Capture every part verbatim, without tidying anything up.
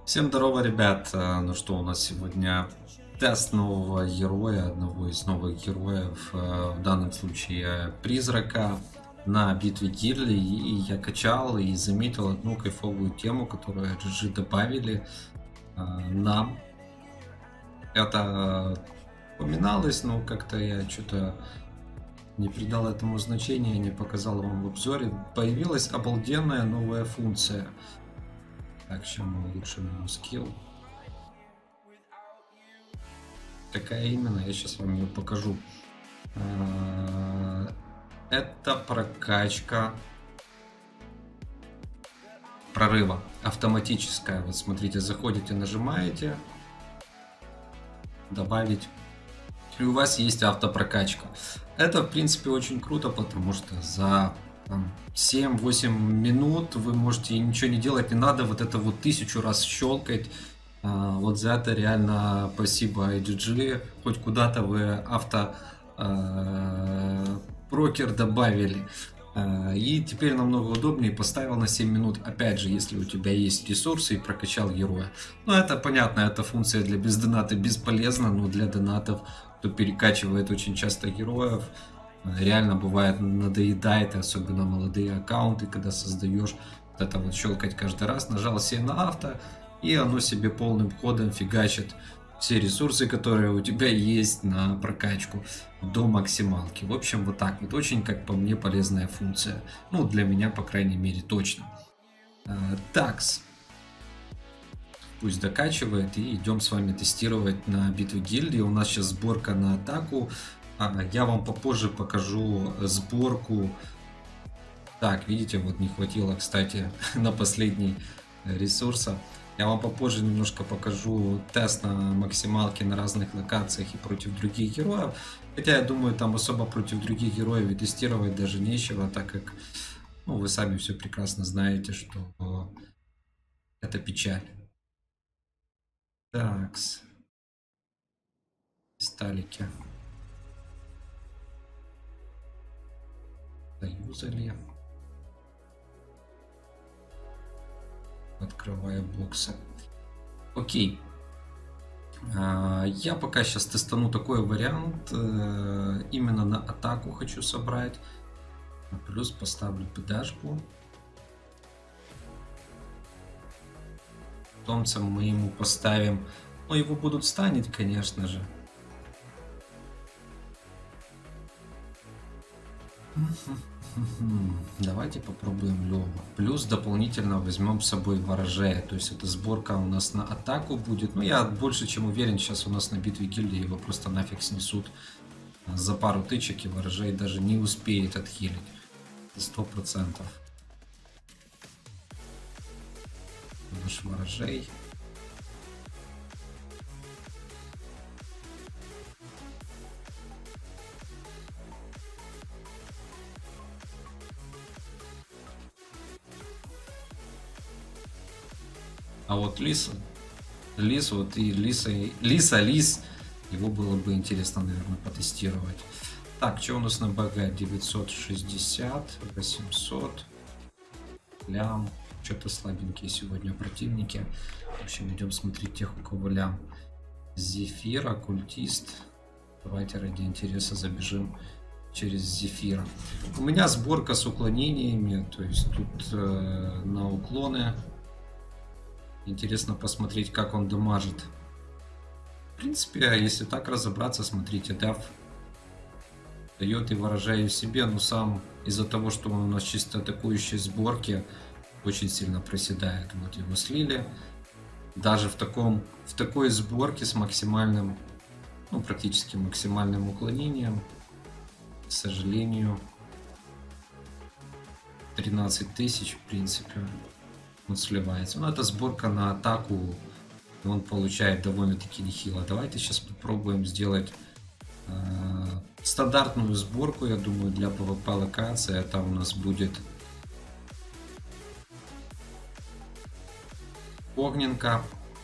Всем здорово, ребят! А, Ну что, у нас сегодня тест нового героя, одного из новых героев, а, в данном случае Призрака, на битве Гильдии. И я качал и заметил одну кайфовую тему, которую джи джи добавили а, нам. Это упоминалось, но как-то я что-то не придал этому значения, не показал вам в обзоре. Появилась обалденная новая функция. Так, сейчас мы улучшим скилл. Какая именно, я сейчас вам ее покажу. Это прокачка прорыва автоматическая. Вот смотрите, заходите, нажимаете добавить, и у вас есть автопрокачка. Это в принципе очень круто, потому что за семь-восемь минут вы можете ничего не делать, не надо вот это вот тысячу раз щелкать. Вот за это реально спасибо ай джи джи, хоть куда-то вы авто э, брокер добавили. И теперь намного удобнее, поставил на семь минут, опять же, если у тебя есть ресурсы, и прокачал героя. Ну, это понятно, эта функция для бездоната бесполезна, но для донатов, кто перекачивает очень часто героев, реально бывает надоедает, и особенно молодые аккаунты, когда создаешь, вот это вот щелкать каждый раз, нажал себе на авто, и оно себе полным ходом фигачит все ресурсы, которые у тебя есть на прокачку до максималки. В общем, вот так вот. Очень, как по мне, полезная функция. Ну, для меня, по крайней мере, точно. Такс. Пусть докачивает, и идем с вами тестировать на битву гильдии. У нас сейчас сборка на атаку. Я вам попозже покажу сборку. Так, видите, вот не хватило, кстати, на последний ресурса. Я вам попозже немножко покажу тест на максималке на разных локациях и против других героев. Хотя я думаю, там особо против других героев и тестировать даже нечего, так как, ну, вы сами все прекрасно знаете, что это печаль. Такс. Сталики. Заюзали. Открываю боксы. Окей. Я пока сейчас тестану такой вариант. Именно на атаку хочу собрать. Плюс поставлю пдашку. Питомцем мы ему поставим. Но его будут станить, конечно же. Давайте попробуем Леву. Плюс дополнительно возьмем с собой ворожея. То есть эта сборка у нас на атаку будет. Но я больше чем уверен, сейчас у нас на битве гильдии его просто нафиг снесут за пару тычек, и ворожей даже не успеет отхилить. Сто процентов. Наш ворожей. А вот Лиса, Лис, вот и Лиса, Лиса, Лис, его было бы интересно, наверное, потестировать. Так, что у нас на БГ? девятьсот шестьдесят, восемьсот, лям, что-то слабенькие сегодня противники. В общем, идем смотреть тех, у кого лям. Зефир, оккультист. Давайте ради интереса забежим через Зефира. У меня сборка с уклонениями, то есть тут э, на уклоны. Интересно посмотреть, как он дамажит. В принципе, если так разобраться, смотрите, дав дает и ворожаю себе, но сам из-за того, что он у нас чисто атакующие сборки, очень сильно проседает. Вот его слили. Даже в, таком, в такой сборке с максимальным, ну практически максимальным уклонением, к сожалению, тринадцать тысяч в принципе. Он сливается. Но это сборка на атаку. И он получает довольно-таки нехило. Давайте сейчас попробуем сделать э, стандартную сборку. Я думаю, для пэ вэ пэ локации. Это у нас будет огненка.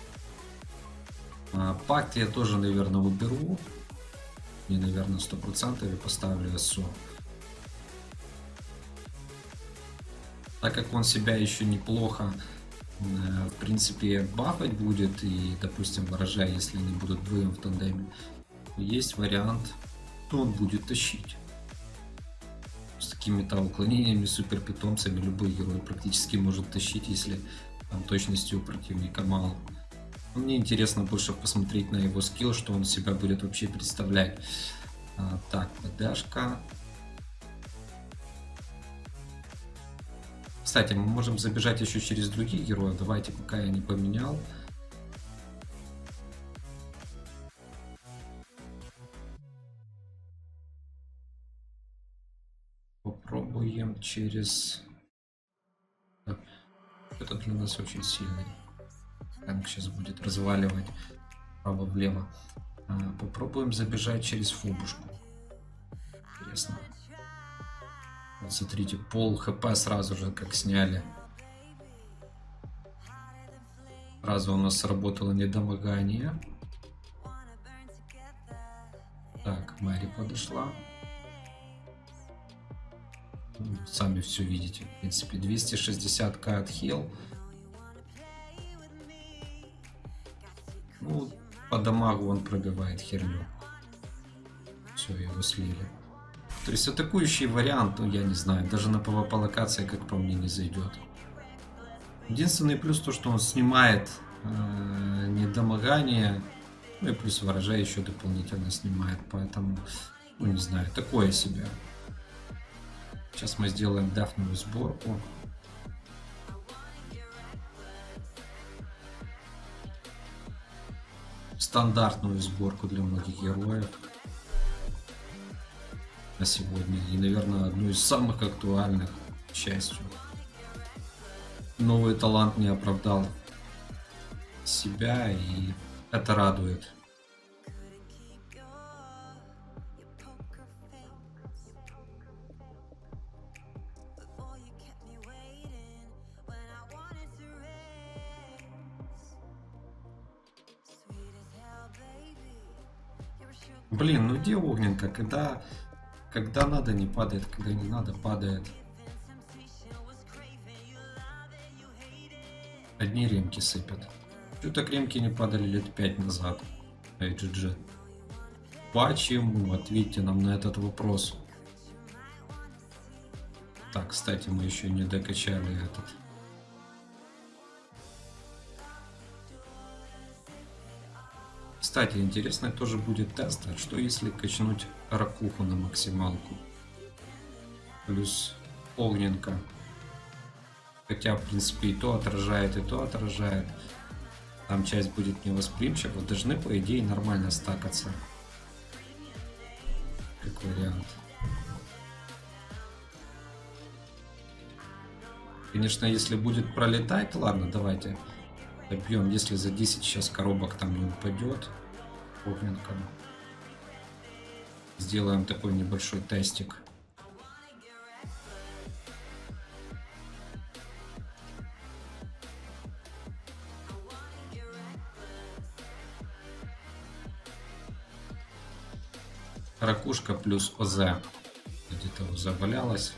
Э, пакт я тоже, наверное, уберу. Не, наверное, сто процентов я поставлю СО. Так как он себя еще неплохо в принципе, бафать будет, и, допустим, ворожая, если они будут вдвоем в тандеме, есть вариант, то он будет тащить. С такими-то уклонениями, супер питомцами любой герой практически может тащить, если там точности у противника мало. Но мне интересно больше посмотреть на его скилл, что он себя будет вообще представлять. А, так, ПДшка. Кстати, мы можем забежать еще через других героев. Давайте, пока я не поменял. Попробуем через... Это для нас очень сильный. Танк сейчас будет разваливать право-влево. А, попробуем забежать через фобушку. Интересно. Вот смотрите, пол хп сразу же как сняли. Сразу у нас сработало недомогание. Так, Мэри подошла. Сами все видите. В принципе, двести шестьдесят ка отхил. Ну, по дамагу он пробивает херню. Все, его слили. То есть атакующий вариант, ну я не знаю, даже на пвп локации, как по мне, не зайдет. Единственный плюс то, что он снимает э, недомогание, ну и плюс ворожа еще дополнительно снимает, поэтому, ну не знаю, такое себе. Сейчас мы сделаем дафную сборку. Стандартную сборку для многих героев на сегодня. И, наверное, одну из самых актуальных, к счастью. Новый талант не оправдал себя, и это радует. Блин, ну где огненка? Когда, когда надо, не падает, когда не надо, падает. Одни ремки сыпят. Что так ремки не падали лет пять назад? Эй, джи джи. Почему? Ответьте нам на этот вопрос. Так, кстати, мы еще не докачали этот. Кстати, интересно тоже будет тест, а что если качнуть ракуху на максималку? Плюс огненка. Хотя, в принципе, и то отражает, и то отражает. Там часть будет невосприимчива. Должны, по идее, нормально стакаться. Как вариант. Конечно, если будет пролетать, ладно, давайте добьем. Если за десять сейчас коробок там не упадет огненком. Сделаем такой небольшой тестик. Ракушка плюс ОЗ. Где-то ОЗ валялась.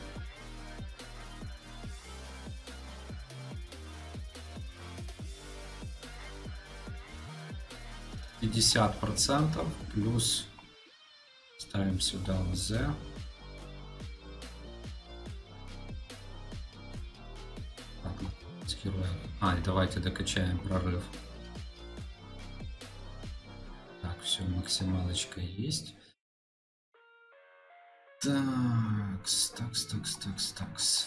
пятьдесят процентов плюс ставим сюда ОЗ. Так, а, и давайте докачаем прорыв. Так, все, максималочка есть. Такс, такс, такс, такс, такс.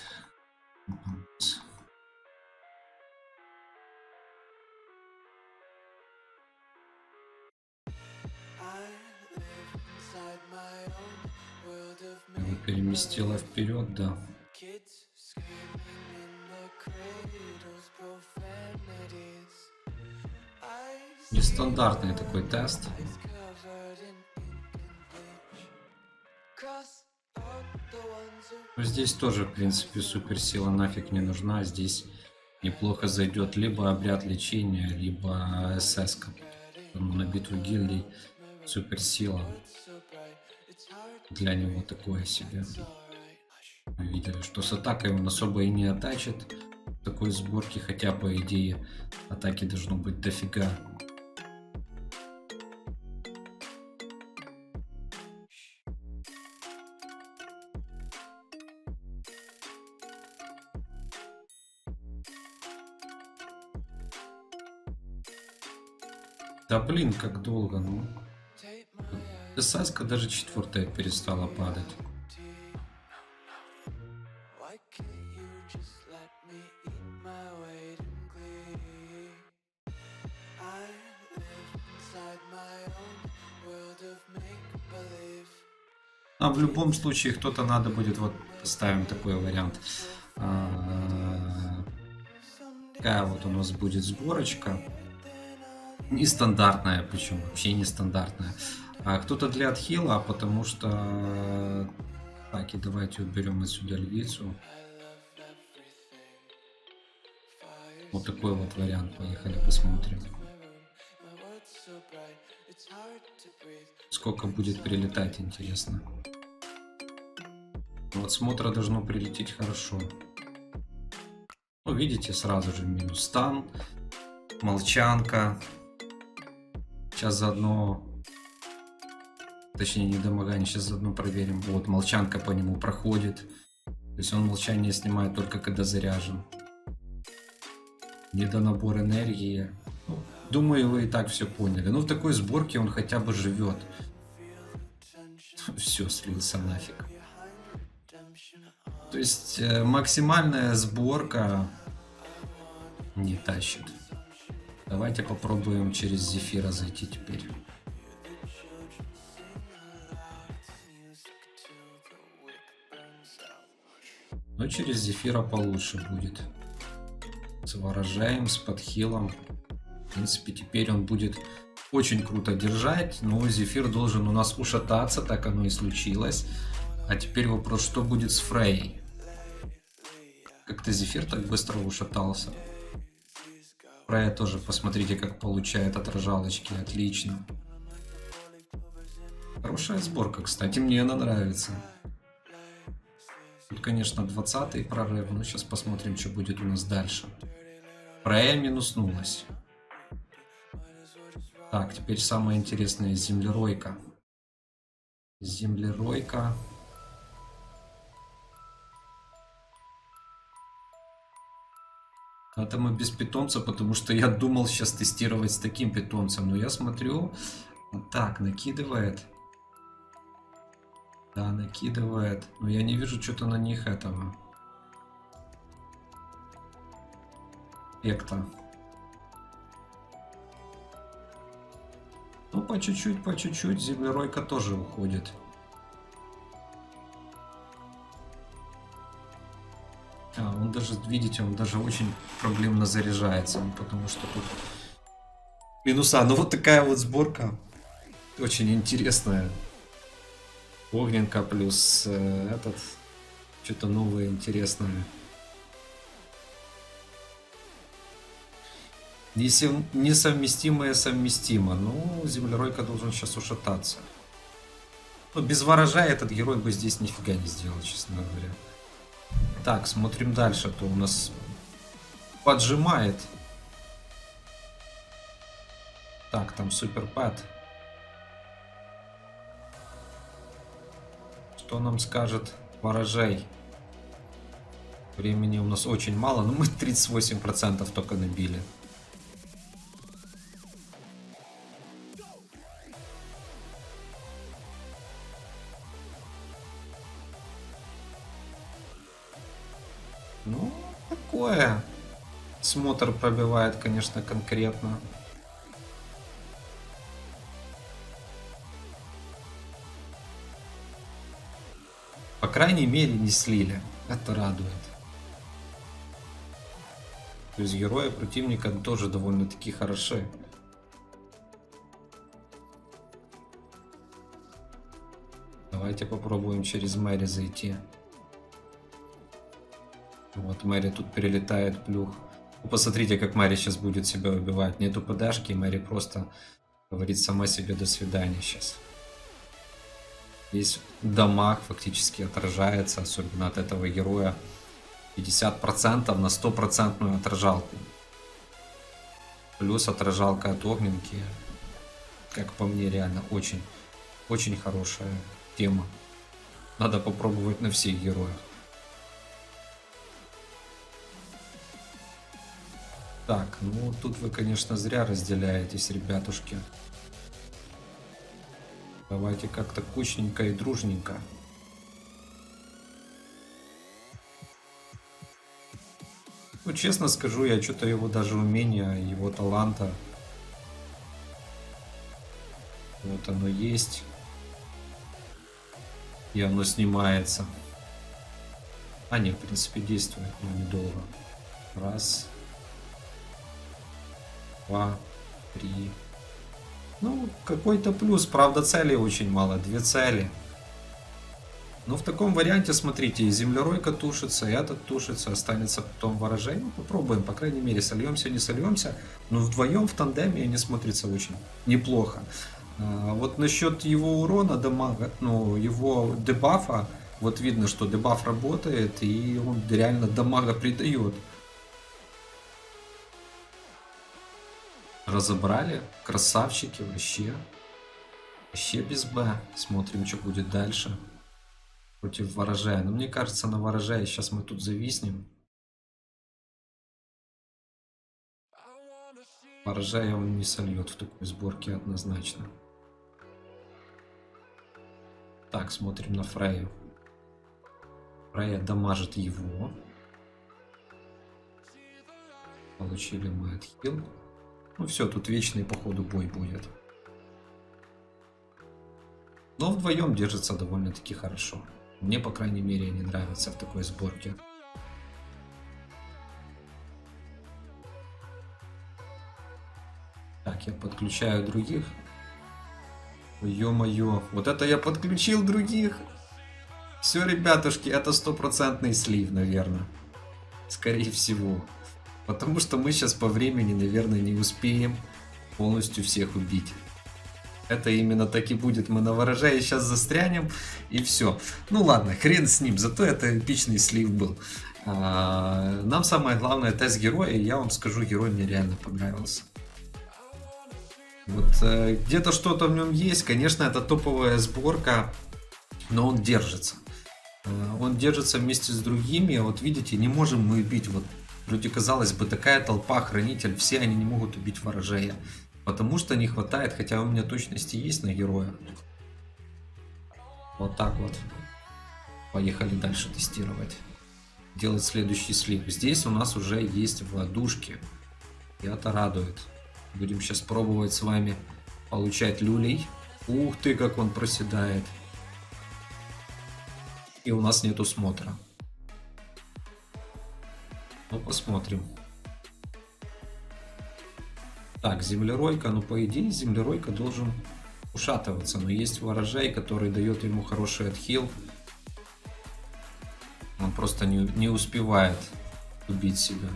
Переместила вперед, да. Нестандартный такой тест. Но здесь тоже, в принципе, суперсила нафиг не нужна. Здесь неплохо зайдет либо обряд лечения, либо СС. На битву гильдий суперсила для него такое себе. Мы видели, что с атакой он особо и не атачит. Такой сборки, хотя по идее атаки должно быть дофига. Да блин, как долго, ну. Саска даже четвертая перестала падать. А в любом случае кто-то надо будет, вот ставим такой вариант. Такая вот у нас будет сборочка. Нестандартная, причем вообще нестандартная. А кто-то для отхила, потому что... Так, и давайте уберем отсюда львицу. Вот такой вот вариант. Поехали, посмотрим. Сколько будет прилетать, интересно. Вот смотра должно прилететь хорошо. Ну, видите, сразу же минус стан. Молчанка. Сейчас заодно... Точнее, не домогание, сейчас заодно проверим. Вот, молчанка по нему проходит. То есть он молчание снимает только когда заряжен. Недонабор энергии. Ну, думаю, вы и так все поняли. Но в такой сборке он хотя бы живет. Все, слился нафиг. То есть э, максимальная сборка не тащит. Давайте попробуем через Зефира зайти теперь. Но через Зефира получше будет. С ворожаем, с подхилом. В принципе, теперь он будет очень круто держать. Но Зефир должен у нас ушататься, так оно и случилось. А теперь вопрос, что будет с Фрей? Как-то Зефир так быстро ушатался. Фрея тоже, посмотрите, как получает отражалочки. Отлично. Хорошая сборка, кстати, мне она нравится. Тут, конечно, двадцатый прорыв, но сейчас посмотрим, что будет у нас дальше. Фрея минуснулась. Так, теперь самое интересное, землеройка. Землеройка. Это мы без питомца, потому что я думал сейчас тестировать с таким питомцем. Но я смотрю, так, накидывает. Да, накидывает. Но я не вижу что-то на них этого. Эффекта. Ну, по чуть-чуть, по чуть-чуть. Землеройка тоже уходит. А, он даже, видите, он даже очень проблемно заряжается, потому что тут минуса. Ну вот такая вот сборка, очень интересная. Огненка плюс э, этот, что-то новое, интересное. Несовместимое совместимо. Ну, землеройка должен сейчас ушататься. Ну, без ворожа этот герой бы здесь нифига не сделал, честно говоря. Так, смотрим дальше, то у нас поджимает. Так, там суперпад. Что нам скажет ворожей? Времени у нас очень мало, но мы тридцать восемь процентов только набили. Ну, такое. Смотр пробивает, конечно, конкретно. По крайней мере, не слили. Это радует. То есть герои противника тоже довольно-таки хороши. Давайте попробуем через Мэри зайти. Вот Мэри тут перелетает плюх. Ну, посмотрите, как Мэри сейчас будет себя убивать. Нету подашки, и Мэри просто говорит сама себе до свидания сейчас. Здесь дамаг фактически отражается, особенно от этого героя. пятьдесят процентов на стопроцентную отражалку. Плюс отражалка от огненки. Как по мне, реально очень, очень хорошая тема. Надо попробовать на всех героях. Так, ну тут вы, конечно, зря разделяетесь, ребятушки. Давайте как-то кучненько и дружненько. Ну, честно скажу, я что-то его даже умения, его таланта. Вот оно есть. И оно снимается. А, нет, в принципе, действует, но недолго. Раз. Два. Три. Ну, какой-то плюс. Правда, целей очень мало. Две цели. Но в таком варианте, смотрите, и землеройка тушится, и этот тушится, останется потом ворожей. Ну, попробуем, по крайней мере, сольемся, не сольемся. Но вдвоем в тандеме они смотрятся очень неплохо. А вот насчет его урона, дамага, ну, его дебафа, вот видно, что дебаф работает, и он реально дамага придает. Разобрали, красавчики, вообще. Вообще без Б. Смотрим, что будет дальше. Против ворожая. Но мне кажется, на ворожая сейчас мы тут зависнем. Ворожая он не сольет в такой сборке однозначно. Так, смотрим на Фрею. Фрея дамажит его. Получили мы отхил. Ну все, тут вечный походу бой будет. Но вдвоем держится довольно-таки хорошо. Мне, по крайней мере, не нравится в такой сборке. Так, я подключаю других. Ё-моё, вот это я подключил других. Все, ребятушки, это стопроцентный слив, наверное. Скорее всего. Потому что мы сейчас по времени, наверное, не успеем полностью всех убить. Это именно так и будет. Мы на ворожае сейчас застрянем, и все. Ну ладно, хрен с ним. Зато это эпичный слив был. А, нам самое главное тест героя. И я вам скажу, герой мне реально понравился. Вот э, где-то что-то в нем есть. Конечно, это топовая сборка, но он держится. Э, он держится вместе с другими. Вот видите, не можем мы убить. Вот вроде казалось бы, такая толпа, хранитель. Все они не могут убить ворожея. Потому что не хватает, хотя у меня точности есть на героя. Вот так вот. Поехали дальше тестировать. Делать следующий слив. Здесь у нас уже есть владушки. И это радует. Будем сейчас пробовать с вами получать люлей. Ух ты, как он проседает. И у нас нету смотра. Ну, посмотрим. Так, землеройка. Ну, по идее, землеройка должен ушатываться. Но есть ворожей, который дает ему хороший отхил. Он просто не, не успевает убить себя.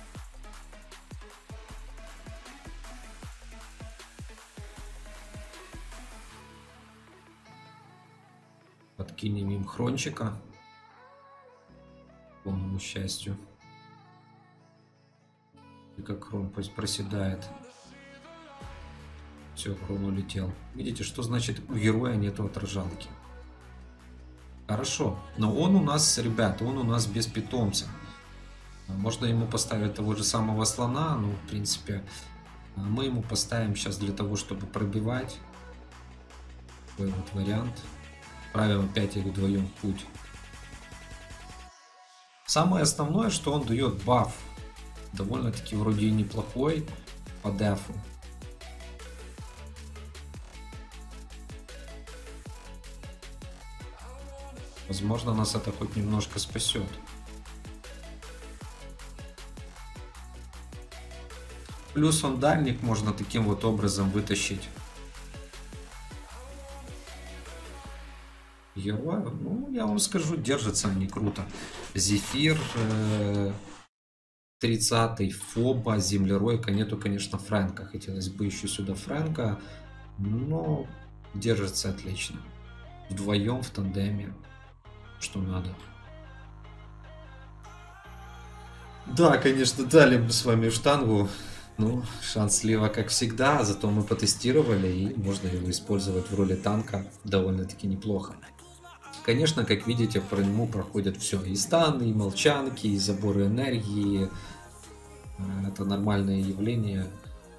Подкинем им хрончика. К полному счастью. И как хрон проседает. Все, хрон улетел. Видите, что значит у героя нету отражалки? Хорошо, но он у нас, ребята, он у нас без питомца. Можно ему поставить того же самого слона, ну, в принципе, мы ему поставим сейчас для того, чтобы пробивать. Такой вот вариант. Правим опять их вдвоем в путь. Самое основное, что он дает баф. Довольно-таки вроде и неплохой по дефу. Возможно, нас это хоть немножко спасет. Плюс он дальник можно таким вот образом вытащить. Героя, ну, я вам скажу, держатся они круто. Зефир, тридцатый, Фоба, землеройка. Нету, конечно, Фрэнка. Хотелось бы еще сюда Фрэнка, но держится отлично. Вдвоем в тандеме. Что надо. Да, конечно, дали мы с вами штангу. Ну, шанс слива, как всегда, зато мы потестировали, и можно его использовать в роли танка довольно-таки неплохо. Конечно, как видите, по нему проходят все. И станы, и молчанки, и заборы энергии. Это нормальное явление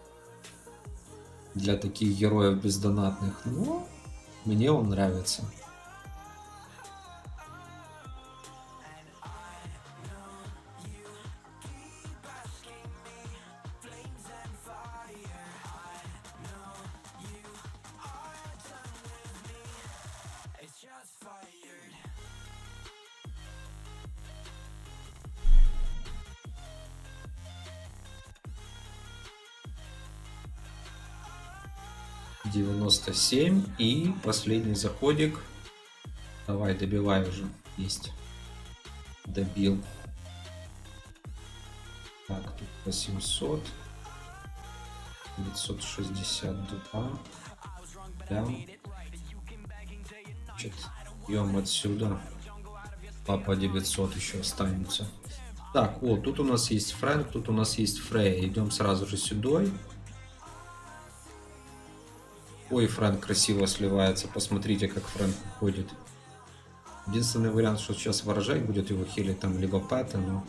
для таких героев бездонатных. Но мне он нравится. девяносто семь и последний заходик. Давай, добивай уже. Есть. Добил. Так, тут восемьсот. девятьсот шестьдесят два. Прям. Значит, идем отсюда. Папа девятьсот еще останется. Так, о, тут у нас есть Фрэнк, тут у нас есть Фрей. Идем сразу же сюда. Ой, Фрэнк красиво сливается. Посмотрите, как Фрэнк уходит. Единственный вариант, что сейчас ворожай будет его хилить, там либо пэта, но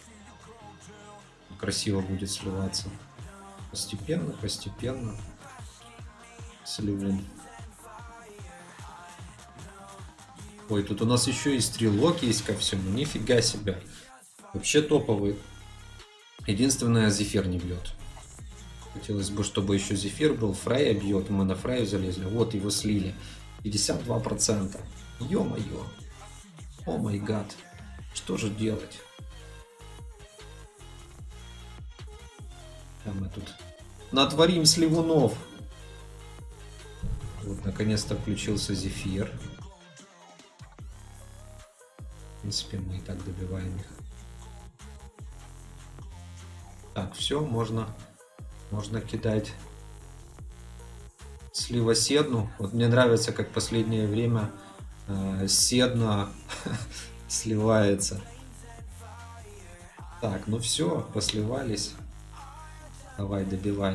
красиво будет сливаться. Постепенно, постепенно. Сливаем. Ой, тут у нас еще и стрелок есть ко всему. Нифига себе. Вообще топовый. Единственное, Зефир не бьет. Хотелось бы, чтобы еще Зефир был. Фрея бьет. Мы на Фрею залезли. Вот его слили. пятьдесят два процента. Ё-моё. О май гад. Что же делать? А мы тут натворим сливунов. Вот, наконец-то включился Зефир. В принципе, мы и так добиваем их. Так, все, можно, можно кидать слива Седну. Вот мне нравится, как в последнее время э, Седна сливается. Так, ну все, посливались. Давай, добивай.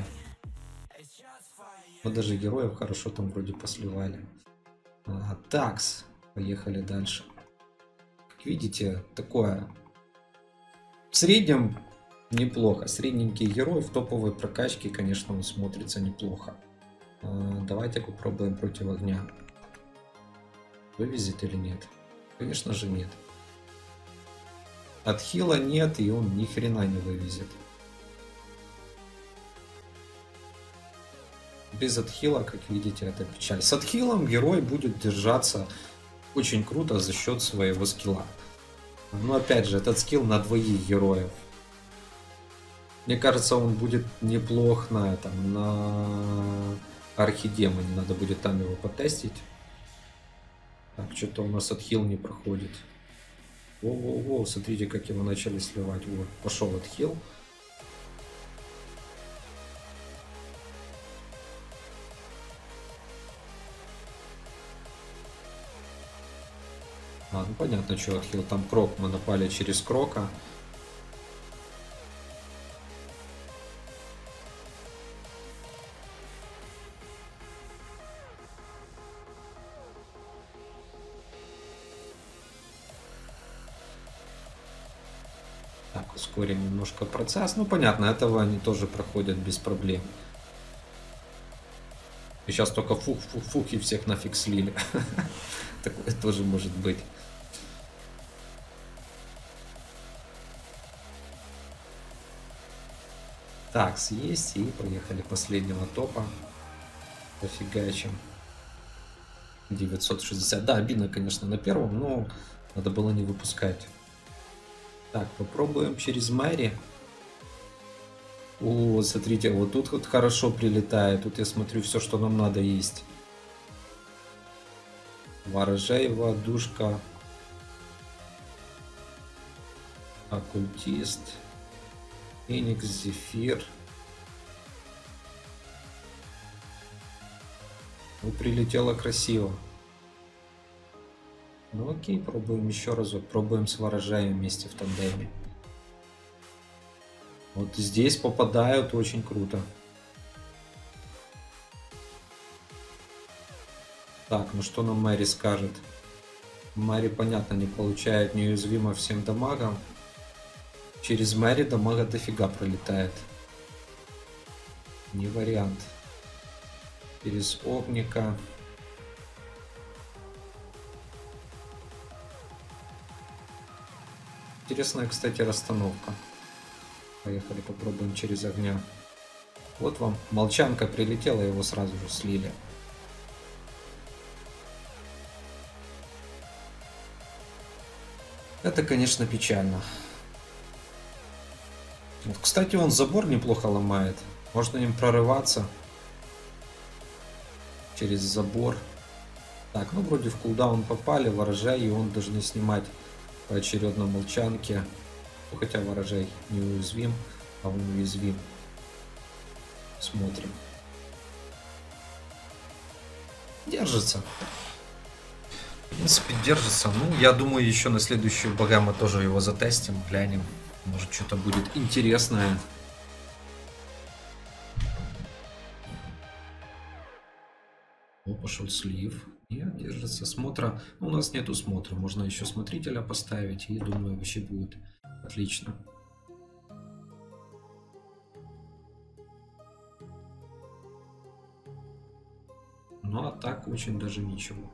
Вот даже героев хорошо там вроде посливали. А, такс, поехали дальше. Как видите, такое в среднем неплохо. Средненький герой в топовой прокачке, конечно, он смотрится неплохо. А, давайте попробуем против огня. Вывезет или нет? Конечно же нет. От хила нет, и он ни хрена не вывезет. Без отхила, как видите, это печаль. С отхилом герой будет держаться очень круто за счет своего скилла. Но опять же, этот скилл на двоих героев. Мне кажется, он будет неплох на этом, на архидемоне. Надо будет там его потестить. Так, что-то у нас отхил не проходит. Воу-воу-воу, смотрите, как его начали сливать. Вот, пошел отхил. А, ну понятно, что отхил. Там крок, мы напали через крока. Так, ускорим немножко процесс. Ну понятно, этого они тоже проходят без проблем. И сейчас только фух-фух-фух и всех нафиг слили. Такое тоже может быть. Так, съесть и поехали последнего топа. Дофигачим. девятьсот шестьдесят. Да, обидно, конечно, на первом, но надо было не выпускать. Так, попробуем через Мэри. О, смотрите, вот тут вот хорошо прилетает. Тут я смотрю, все, что нам надо, есть. Ворожеева, душка. Оккультист. Феникс, Зефир. Ну, прилетело красиво. Ну окей, пробуем еще разок. Пробуем с ворожаем вместе в тандеме. Вот здесь попадают очень круто. Так, ну что нам Мэри скажет? Мэри, понятно, не получает неуязвимо всем дамагом. Через Мэри дамага дофига пролетает. Не вариант. Через Огника. Интересная, кстати, расстановка. Поехали, попробуем через огня. Вот вам молчанка прилетела, его сразу же слили. Это, конечно, печально. Вот, кстати, он забор неплохо ломает. Можно им прорываться через забор. Так, ну вроде в кулдаун попали, ворожай, и он должны снимать поочередно молчанки. Ну, хотя ворожай не уязвим, а он уязвим. Смотрим. Держится. В принципе, держится. Ну, я думаю, еще на следующую бога мы тоже его затестим, глянем. Может, что-то будет интересное. О, пошел слив. Нет, держится. Смотра. У нас нету смотра. Можно еще смотрителя поставить. И думаю, вообще будет отлично. Ну, а так очень даже ничего.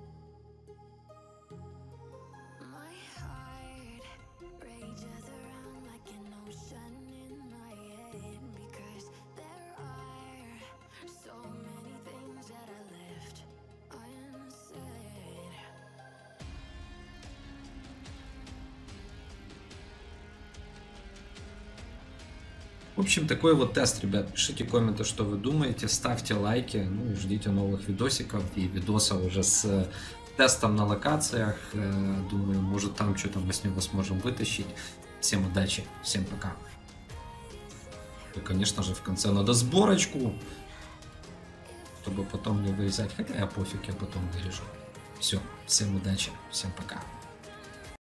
В общем, такой вот тест, ребят. Пишите комменты, что вы думаете, ставьте лайки, ну и ждите новых видосиков и видосов уже с тестом на локациях. Думаю, может там что-то мы с него сможем вытащить. Всем удачи, всем пока. И, конечно же, в конце надо сборочку, чтобы потом не вырезать. Хотя я пофиг, я потом вырежу. Все, всем удачи, всем пока.